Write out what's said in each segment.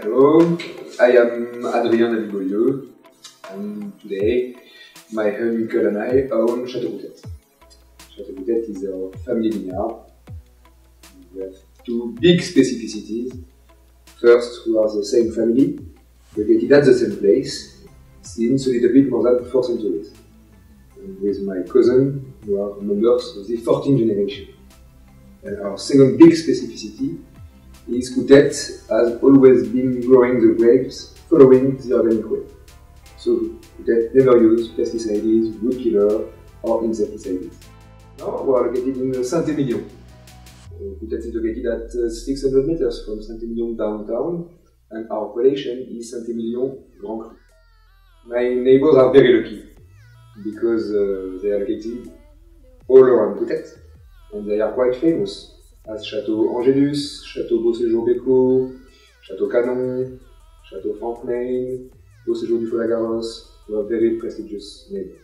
Hello, I am Adrien Navigoglio, and today my uncle and I own Château Goutet. Château Goutet is our family vineyard. We have two big specificities. First, we are the same family, located at the same place, since a little bit more than 4 centuries. And with my cousin, we are members of the 14th generation. And our second big specificity is Goutet has always been growing the grapes following the organic way. So Goutet never used pesticides, wood killer or insecticides. Now we are located in Saint-Émilion. Goutet is located at 600 meters from Saint-Émilion downtown, and our appellation is Saint-Émilion Grand Cru. My neighbors are very lucky because they are located all around Goutet, and they are quite famous as Château Angélus, Château Beauséjour-Bécot, Château Canon, Château Franquenay, Beauséjour du Faux-la-Garros. We are very prestigious neighbors.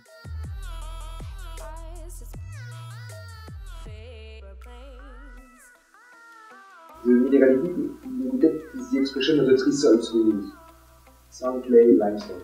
The minerality in Goutet is the expression of the three soils we use: sand, clay, limestone.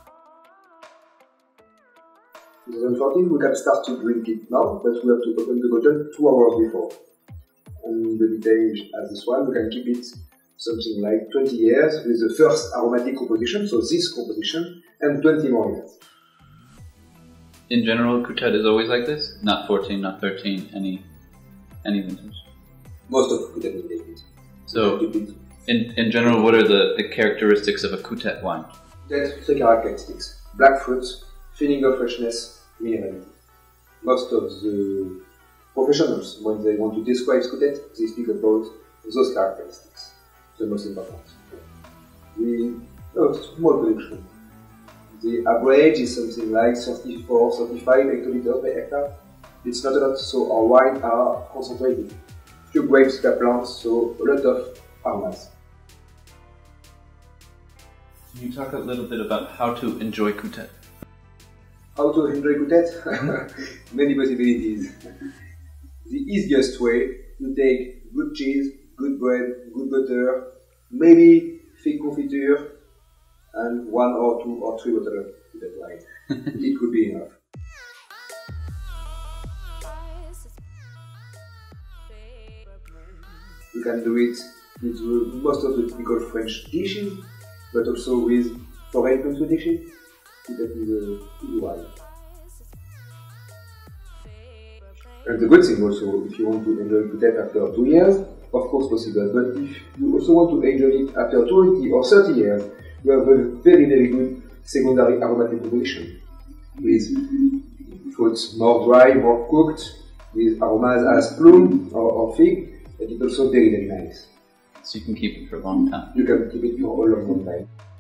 In 2014 we can start to drink it now, but we have to open the bottle 2 hours before. On the vintage as this one, we can keep it something like 20 years with the first aromatic composition, so this composition, and 20 more years. In general, Goutet is always like this? Not 14, not 13, any vintage? Most of Goutet is like this. So, in general, what are the characteristics of a Goutet wine? That's 3 characteristics: black fruit, feeling of freshness, minerality. Most of the professionals, when they want to describe Goutet, they speak about those characteristics, the most important. We have a small production. The average is something like 34, 35 hectoliters per hectare. It's not a lot, so our wines are concentrated. Few grapes per plant, so a lot of aromas. Can you talk a little bit about how to enjoy Goutet? How to enjoy Goutet? Many possibilities. The easiest way to take good cheese, good bread, good butter, maybe fig confiture, and 1 or 2 or 3 bottles of Goutet wine. It could be enough. You can do it with most of the typical French dishes, but also with foreign country dishes. That is a wine. And the good thing also, if you want to enjoy Goutet after 2 years, of course possible, but if you also want to enjoy it after 20 or 30 years, you have a very, very good secondary aromatic composition with fruits more dry, more cooked, with aromas as plum or fig, but it's also very, very nice. So you can keep it for a long time. You can keep it for a long time.